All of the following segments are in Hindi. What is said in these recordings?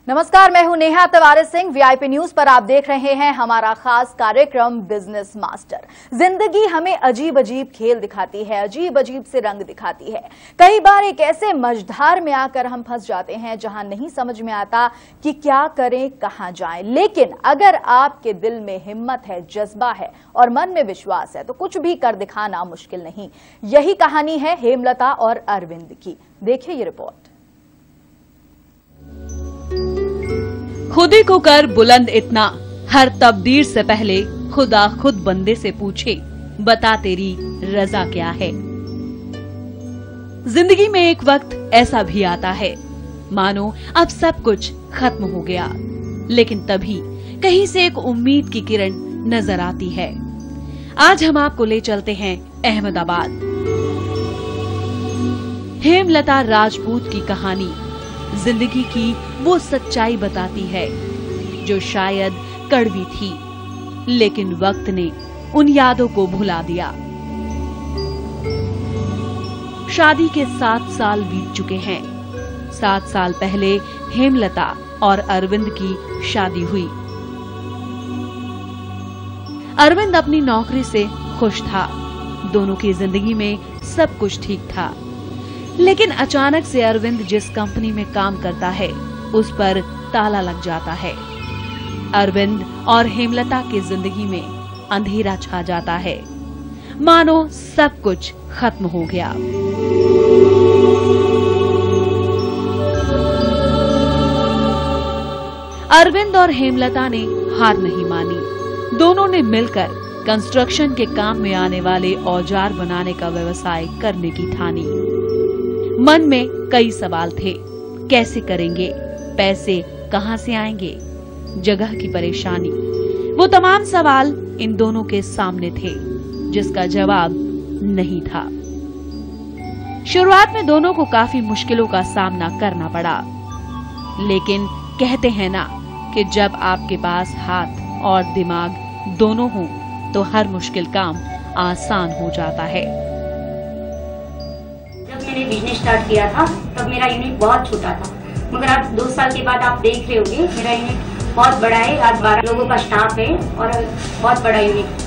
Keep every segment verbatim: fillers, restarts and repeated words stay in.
नमस्कार, मैं हूं नेहा तिवारी सिंह। वीआईपी न्यूज पर आप देख रहे हैं हमारा खास कार्यक्रम बिजनेस मास्टर। जिंदगी हमें अजीब अजीब खेल दिखाती है, अजीब अजीब से रंग दिखाती है। कई बार एक ऐसे मझधार में आकर हम फंस जाते हैं जहां नहीं समझ में आता कि क्या करें, कहां जाएं। लेकिन अगर आपके दिल में हिम्मत है, जज्बा है और मन में विश्वास है तो कुछ भी कर दिखाना मुश्किल नहीं। यही कहानी है हेमलता और अरविंद की। देखिए ये रिपोर्ट। खुदी को कर बुलंद इतना, हर तब्दीर से पहले खुदा खुद बंदे से पूछे, बता तेरी रजा क्या है। जिंदगी में एक वक्त ऐसा भी आता है मानो अब सब कुछ खत्म हो गया, लेकिन तभी कहीं से एक उम्मीद की किरण नजर आती है। आज हम आपको ले चलते हैं अहमदाबाद। हेमलता राजपूत की कहानी जिंदगी की वो सच्चाई बताती है जो शायद कड़वी थी, लेकिन वक्त ने उन यादों को भुला दिया। शादी के सात साल बीत चुके हैं। सात साल पहले हेमलता और अरविंद की शादी हुई। अरविंद अपनी नौकरी से खुश था, दोनों की जिंदगी में सब कुछ ठीक था। लेकिन अचानक से अरविंद जिस कंपनी में काम करता है उस पर ताला लग जाता है। अरविंद और हेमलता की जिंदगी में अंधेरा छा जाता है, मानो सब कुछ खत्म हो गया। अरविंद और हेमलता ने हार नहीं मानी। दोनों ने मिलकर कंस्ट्रक्शन के काम में आने वाले औजार बनाने का व्यवसाय करने की ठानी। मन में कई सवाल थे, कैसे करेंगे, पैसे कहां से आएंगे, जगह की परेशानी। वो तमाम सवाल इन दोनों के सामने थे जिसका जवाब नहीं था। शुरुआत में दोनों को काफी मुश्किलों का सामना करना पड़ा, लेकिन कहते हैं ना कि जब आपके पास हाथ और दिमाग दोनों हों तो हर मुश्किल काम आसान हो जाता है। मैंने बिजनेस स्टार्ट किया था तब मेरा यूनिट बहुत छोटा था, मगर अब दो साल के बाद आप देख रहे होंगे मेरा यूनिट बहुत बड़ा है। आज बारह लोगों का स्टाफ है और बहुत बड़ा यूनिट।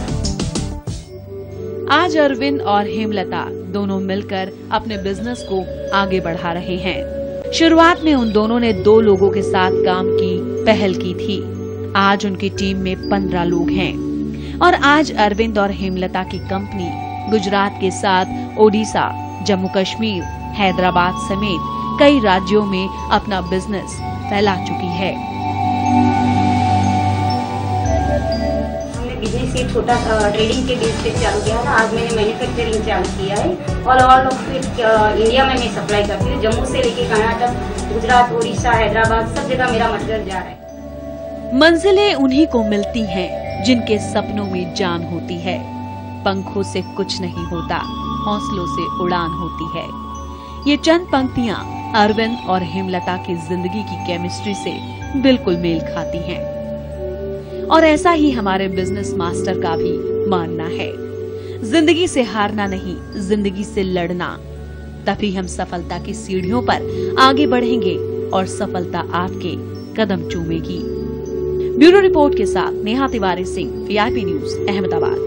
आज अरविंद और हेमलता दोनों मिलकर अपने बिजनेस को आगे बढ़ा रहे हैं। शुरुआत में उन दोनों ने दो लोगों के साथ काम की पहल की थी। आज उनकी टीम में पंद्रह लोग हैं और आज अरविंद और हेमलता की कंपनी गुजरात के साथ ओडिशा, जम्मू कश्मीर, हैदराबाद समेत कई राज्यों में अपना बिजनेस फैला चुकी है। हमने बिजनेस एक छोटा ट्रेडिंग के बेस पे चालू किया था। आज मैंने मैन्युफैक्चरिंग चालू किया है और ऑल ऑफ इंडिया में मैं सप्लाई करती हूँ। जम्मू से लेके कर्नाटक, गुजरात, उड़ीसा, हैदराबाद सब जगह मेरा मटेरियल जा रहा है। मंजिलें उन्हीं को मिलती हैं जिनके सपनों में जान होती है। पंखों से कुछ नहीं होता, हौसलों से उड़ान होती है। ये चंद पंक्तियां अरविंद और हेमलता की जिंदगी की केमिस्ट्री से बिल्कुल मेल खाती हैं। और ऐसा ही हमारे बिजनेस मास्टर का भी मानना है। जिंदगी से हारना नहीं, जिंदगी से लड़ना, तभी हम सफलता की सीढ़ियों पर आगे बढ़ेंगे और सफलता आपके कदम चूमेगी। ब्यूरो रिपोर्ट के साथ नेहा तिवारी सिंह, वीआईपी न्यूज, अहमदाबाद।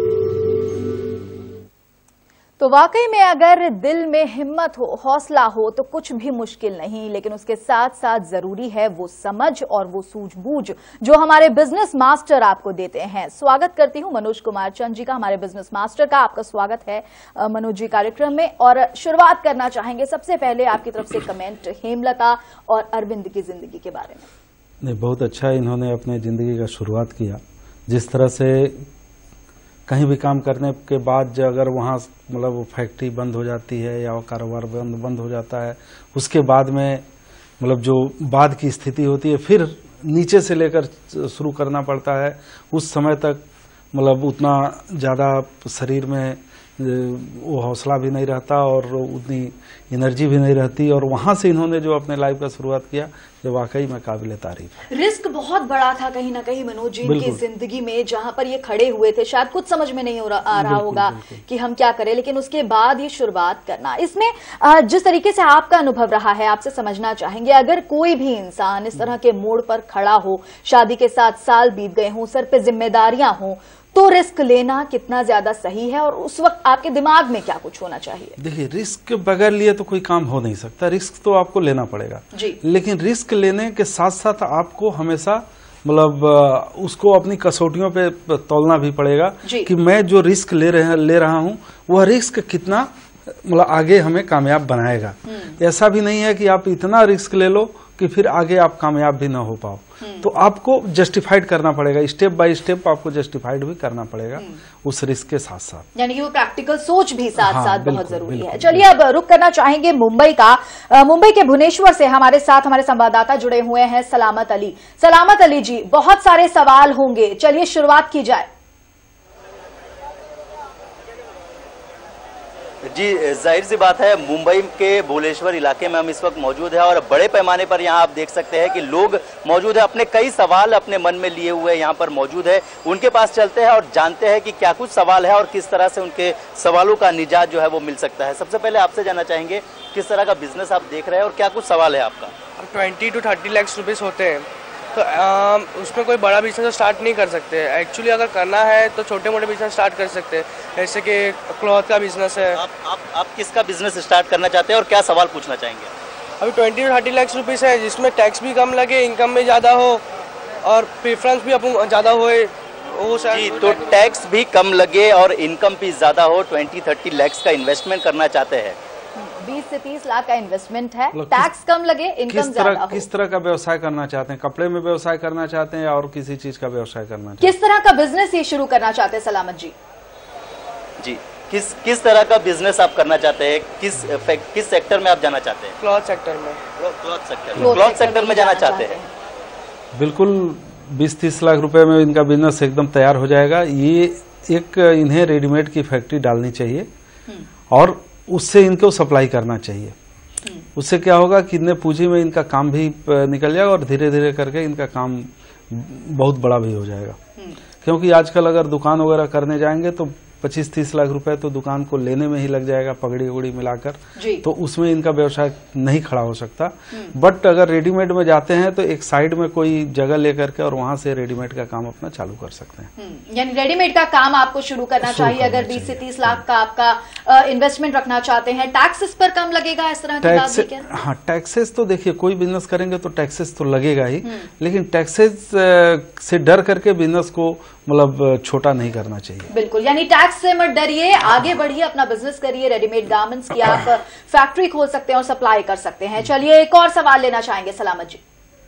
तो वाकई में अगर दिल में हिम्मत हो, हौसला हो तो कुछ भी मुश्किल नहीं, लेकिन उसके साथ साथ जरूरी है वो समझ और वो सूझबूझ जो हमारे बिजनेस मास्टर आपको देते हैं। स्वागत करती हूं मनोज कुमार चंद जी का, हमारे बिजनेस मास्टर का। आपका स्वागत है मनोज जी कार्यक्रम में। और शुरुआत करना चाहेंगे सबसे पहले आपकी तरफ से कमेंट हेमलता और अरविंद की जिंदगी के बारे में। नहीं, बहुत अच्छा इन्होंने अपने जिंदगी का शुरुआत किया। जिस तरह से कहीं भी काम करने के बाद जो अगर वहाँ मतलब फैक्ट्री बंद हो जाती है या कारोबार बंद बंद हो जाता है, उसके बाद में मतलब जो बाद की स्थिति होती है फिर नीचे से लेकर शुरू करना पड़ता है। उस समय तक मतलब उतना ज़्यादा शरीर में वो हौसला भी नहीं रहता और उतनी एनर्जी भी नहीं रहती। और वहाँ से इन्होंने जो अपने लाइफ का शुरुआत किया, ये वाकई में काबिल तारीफ है। रिस्क बहुत बड़ा था कहीं ना कहीं मनोज जी की जिंदगी में, जहां पर ये खड़े हुए थे, शायद कुछ समझ में नहीं हो रहा आ रहा होगा कि हम क्या करें, लेकिन उसके बाद ये शुरुआत करना, इसमें जिस तरीके से आपका अनुभव रहा है, आपसे समझना चाहेंगे, अगर कोई भी इंसान इस तरह के मोड़ पर खड़ा हो, शादी के सात साल बीत गए हों, सर पे जिम्मेदारियां हों, तो रिस्क लेना कितना ज्यादा सही है और उस वक्त आपके दिमाग में क्या कुछ होना चाहिए? देखिए, रिस्क बगैर लिए तो कोई काम हो नहीं सकता, रिस्क तो आपको लेना पड़ेगा जी। लेकिन रिस्क लेने के साथ साथ आपको हमेशा मतलब उसको अपनी कसौटियों पे तौलना भी पड़ेगा कि मैं जो रिस्क ले रहे ले रहा हूं वह रिस्क कितना मतलब आगे हमें कामयाब बनाएगा। ऐसा भी नहीं है कि आप इतना रिस्क ले लो कि फिर आगे आप कामयाब भी ना हो पाओ, तो आपको जस्टिफाइड करना पड़ेगा, स्टेप बाय स्टेप आपको जस्टिफाइड भी करना पड़ेगा उस रिस्क के साथ साथ, यानी कि वो प्रैक्टिकल सोच भी साथ हाँ, साथ बहुत जरूरी है। चलिए अब रुक करना चाहेंगे मुंबई का, मुंबई के भुवनेश्वर से हमारे साथ हमारे संवाददाता जुड़े हुए हैं सलामत अली। सलामत अली जी, बहुत सारे सवाल होंगे, चलिए शुरुआत की जाए। जी, जाहिर सी बात है, मुंबई के भुवनेश्वर इलाके में हम इस वक्त मौजूद हैं और बड़े पैमाने पर यहाँ आप देख सकते हैं कि लोग मौजूद हैं, अपने कई सवाल अपने मन में लिए हुए यहाँ पर मौजूद है। उनके पास चलते हैं और जानते हैं कि क्या कुछ सवाल है और किस तरह से उनके सवालों का निजात जो है वो मिल सकता है। सबसे पहले आपसे जानना चाहेंगे किस तरह का बिजनेस आप देख रहे हैं और क्या कुछ सवाल है आपका? Twenty to thirty lakh rupees होते हैं, तो आ, उसमें कोई बड़ा बिजनेस स्टार्ट नहीं कर सकते। एक्चुअली अगर करना है तो छोटे मोटे बिजनेस स्टार्ट कर सकते हैं, जैसे कि क्लॉथ का बिजनेस है। आप आप, आप किसका बिजनेस स्टार्ट करना चाहते हैं और क्या सवाल पूछना चाहेंगे? अभी twenty to thirty lakh rupees है, जिसमें टैक्स भी कम लगे, इनकम भी ज़्यादा हो और प्रेफरेंस भी अपन ज़्यादा होए वो जी। तो टैक्स भी कम लगे और इनकम भी ज़्यादा हो, ट्वेंटी थर्टी लैक्स का इन्वेस्टमेंट करना चाहते हैं। बीस से तीस लाख का इन्वेस्टमेंट है, टैक्स कम लगे, इनकम ज्यादा हो। किस तरह का व्यवसाय करना चाहते हैं? कपड़े में व्यवसाय करना चाहते हैं या और किसी चीज का व्यवसाय करना चाहते हैं? किस तरह का बिजनेस ये शुरू करना चाहते हैं सलामत जी? जी, किस किस तरह का बिजनेस आप करना चाहते हैं? किस किस सेक्टर में आप जाना चाहते हैं? क्लॉथ सेक्टर में। क्लॉथ सेक्टर में क्लॉथ सेक्टर में जाना चाहते हैं। बिल्कुल, बीस तीस लाख रुपए में इनका बिजनेस एकदम तैयार हो जाएगा। ये एक इन्हें रेडीमेड की फैक्ट्री डालनी चाहिए और उससे इनको सप्लाई करना चाहिए। उससे क्या होगा कि इतने पूंजी में इनका काम भी निकल जाएगा और धीरे धीरे करके इनका काम बहुत बड़ा भी हो जाएगा। क्योंकि आजकल अगर दुकान वगैरह करने जाएंगे तो पच्चीस तीस लाख रुपए तो दुकान को लेने में ही लग जाएगा, पगड़ी उगड़ी मिलाकर, तो उसमें इनका व्यवसाय नहीं खड़ा हो सकता। बट अगर रेडीमेड में जाते हैं तो एक साइड में कोई जगह लेकर के और वहां से रेडीमेड का काम अपना चालू कर सकते हैं। यानी रेडीमेड का काम आपको शुरू करना चाहिए अगर बीस से तीस लाख का आपका इन्वेस्टमेंट रखना चाहते हैं। टैक्सेस पर कम लगेगा, इस तरह की बात है? हाँ, टैक्सेस तो देखिए, कोई बिजनेस करेंगे तो टैक्सेस तो लगेगा ही, लेकिन टैक्सेस से डर करके बिजनेस को मतलब छोटा नहीं करना चाहिए। बिल्कुल, यानी टैक्स से मत डरिए, आगे बढ़िए, अपना बिजनेस करिए। रेडीमेड गारमेंट्स की आप फैक्ट्री खोल सकते हैं और सप्लाई कर सकते हैं। चलिए एक और सवाल लेना चाहेंगे सलामत जी।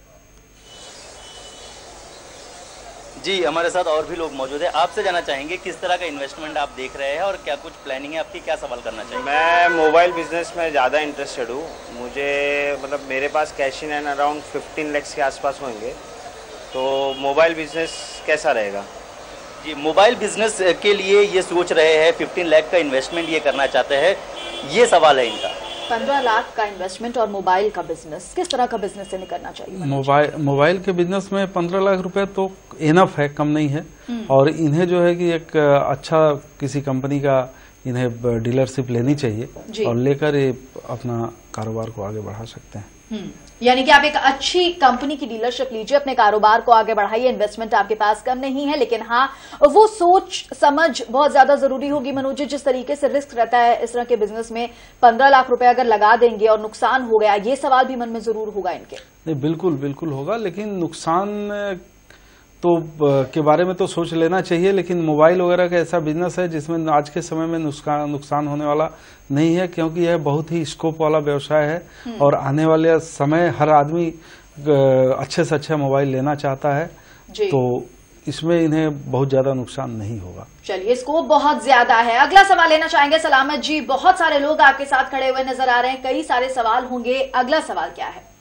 जी, हमारे साथ और भी लोग मौजूद हैं, आपसे जानना चाहेंगे किस तरह का इन्वेस्टमेंट आप देख रहे हैं और क्या कुछ प्लानिंग है आपकी, क्या सवाल करना चाहिए? मैं मोबाइल बिजनेस में ज़्यादा इंटरेस्टेड हूँ। मुझे मतलब मेरे पास cash in and around fifteen lakhs के आसपास होंगे, तो मोबाइल बिजनेस कैसा रहेगा? जी, मोबाइल बिजनेस के लिए ये सोच रहे हैं, फिफ्टीन लाख का इन्वेस्टमेंट ये करना चाहते हैं, ये सवाल है इनका। पंद्रह लाख का इन्वेस्टमेंट और मोबाइल का बिजनेस, किस तरह का बिजनेस से निकलना चाहिए? मोबाइल मोबाइल के बिजनेस में पंद्रह लाख रुपए तो इनफ है, कम नहीं है। और इन्हें जो है कि एक अच्छा किसी कंपनी का इन्हें डीलरशिप लेनी चाहिए और लेकर ये अपना कारोबार को आगे बढ़ा सकते हैं। यानी कि आप एक अच्छी कंपनी की डीलरशिप लीजिए, अपने कारोबार को आगे बढ़ाइए। इन्वेस्टमेंट आपके पास कम नहीं है, लेकिन हाँ, वो सोच समझ बहुत ज्यादा जरूरी होगी। मनोज जी, जिस तरीके से रिस्क रहता है इस तरह के बिजनेस में, पंद्रह लाख रुपए अगर लगा देंगे और नुकसान हो गया, ये सवाल भी मन में जरूर होगा इनके। नहीं, बिल्कुल बिल्कुल होगा, लेकिन नुकसान तो के बारे में तो सोच लेना चाहिए। लेकिन मोबाइल वगैरह का ऐसा बिजनेस है जिसमें आज के समय में नुकसान नुकसान होने वाला नहीं है, क्योंकि यह बहुत ही स्कोप वाला व्यवसाय है और आने वाले समय हर आदमी अच्छे से अच्छा मोबाइल लेना चाहता है, तो इसमें इन्हें बहुत ज्यादा नुकसान नहीं होगा। चलिए, स्कोप बहुत ज्यादा है। अगला सवाल लेना चाहेंगे सलामत जी। बहुत सारे लोग आपके साथ खड़े हुए नजर आ रहे हैं, कई सारे सवाल होंगे, अगला सवाल क्या है?